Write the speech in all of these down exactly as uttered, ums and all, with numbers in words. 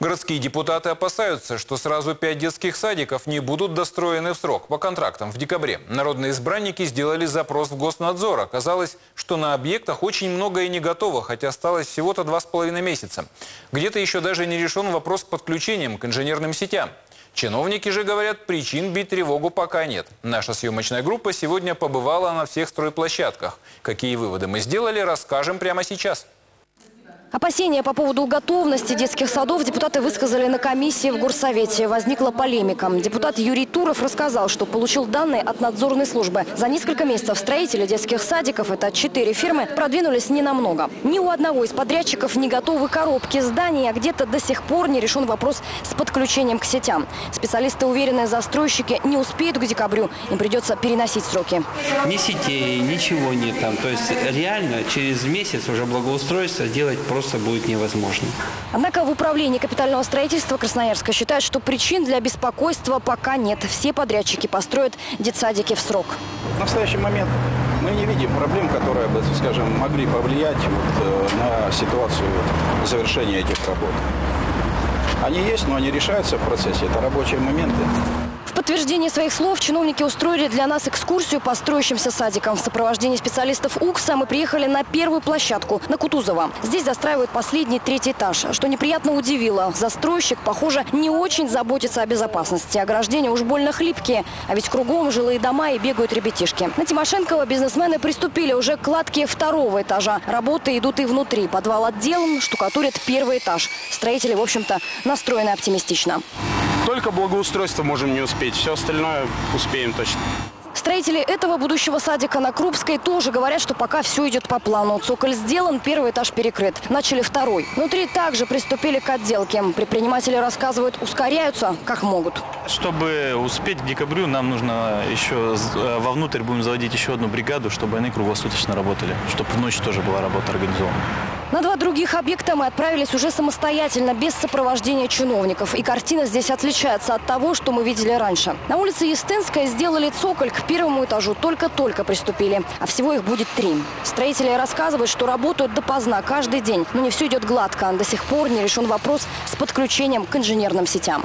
Городские депутаты опасаются, что сразу пять детских садиков не будут достроены в срок. По контрактам в декабре народные избранники сделали запрос в Госнадзор. Оказалось, что на объектах очень многое не готово, хотя осталось всего-то два с половиной месяца. Где-то еще даже не решен вопрос с подключением к инженерным сетям. Чиновники же говорят, причин бить тревогу пока нет. Наша съемочная группа сегодня побывала на всех стройплощадках. Какие выводы мы сделали, расскажем прямо сейчас. Опасения по поводу готовности детских садов депутаты высказали на комиссии в Горсовете. Возникла полемика. Депутат Юрий Туров рассказал, что получил данные от надзорной службы. За несколько месяцев строители детских садиков, это четыре фирмы, продвинулись ненамного. Ни у одного из подрядчиков не готовы коробки зданий, а где-то до сих пор не решен вопрос с подключением к сетям. Специалисты уверены, застройщики не успеют к декабрю. Им придется переносить сроки. Ни сетей, ничего нет там. То есть реально через месяц уже благоустройство делать просто будет невозможно. Однако в управлении капитального строительства Красноярска считают, что причин для беспокойства пока нет. Все подрядчики построят детсадики в срок. В настоящий момент мы не видим проблем, которые бы, скажем, могли повлиять вот на ситуацию завершения этих работ. Они есть, но они решаются в процессе. Это рабочие моменты. В подтверждение своих слов чиновники устроили для нас экскурсию по строящимся садикам. В сопровождении специалистов УКСа мы приехали на первую площадку, на Кутузова. Здесь застраивают последний третий этаж. Что неприятно удивило, застройщик, похоже, не очень заботится о безопасности. Ограждения уж больно хлипкие, а ведь кругом жилые дома и бегают ребятишки. На Тимошенкова бизнесмены приступили уже к кладке второго этажа. Работы идут и внутри. Подвал отделан, штукатурят первый этаж. Строители, в общем-то, настроены оптимистично. Только благоустройство можем не успеть, все остальное успеем точно. Строители этого будущего садика на Крупской тоже говорят, что пока все идет по плану. Цоколь сделан, первый этаж перекрыт. Начали второй. Внутри также приступили к отделке. Предприниматели рассказывают, ускоряются как могут. Чтобы успеть к декабрю, нам нужно еще вовнутрь будем заводить еще одну бригаду, чтобы они круглосуточно работали, чтобы в ночь тоже была работа организована. На два других объекта мы отправились уже самостоятельно, без сопровождения чиновников. И картина здесь отличается от того, что мы видели раньше. На улице Естинская сделали цоколь, к первому этажу только-только приступили. А всего их будет три. Строители рассказывают, что работают допоздна каждый день. Но не все идет гладко. До сих пор не решен вопрос с подключением к инженерным сетям.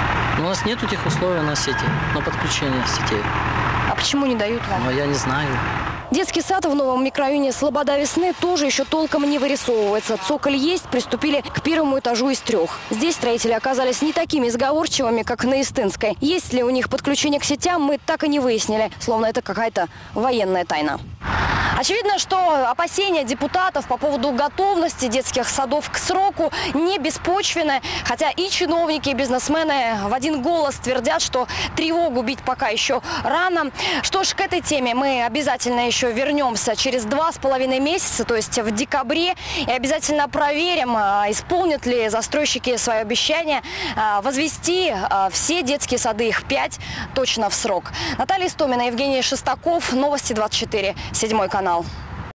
У нас нет этих условий на сети, на подключение сетей. А почему не дают вам? Но я не знаю. Детский сад в новом микрорайоне Слобода-Весны тоже еще толком не вырисовывается. Цоколь есть, приступили к первому этажу из трех. Здесь строители оказались не такими сговорчивыми, как на Истинской. Есть ли у них подключение к сетям, мы так и не выяснили. Словно это какая-то военная тайна. Очевидно, что опасения депутатов по поводу готовности детских садов к сроку не беспочвены. Хотя и чиновники, и бизнесмены в один голос твердят, что тревогу бить пока еще рано. Что ж, к этой теме мы обязательно еще вернемся через два с половиной месяца, то есть в декабре. И обязательно проверим, исполнят ли застройщики свое обещание возвести все детские сады, их пять, точно в срок. Наталья Истомина, Евгений Шестаков, Новости двадцать четыре, седьмой канал.